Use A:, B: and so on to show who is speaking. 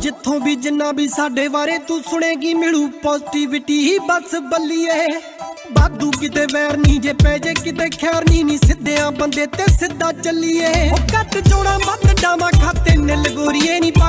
A: जिथों भी जिन्ना भी साडे बारे तू सुनेगी मिलू पॉजिटिविटी ही बस बल्लीए। बादू किते वैर नी जे पै जे किते खैर नी सिद्धे बंदे ते सिद्धा चलिए। कट चौड़ा मत डावा खाते निल गोरीए नी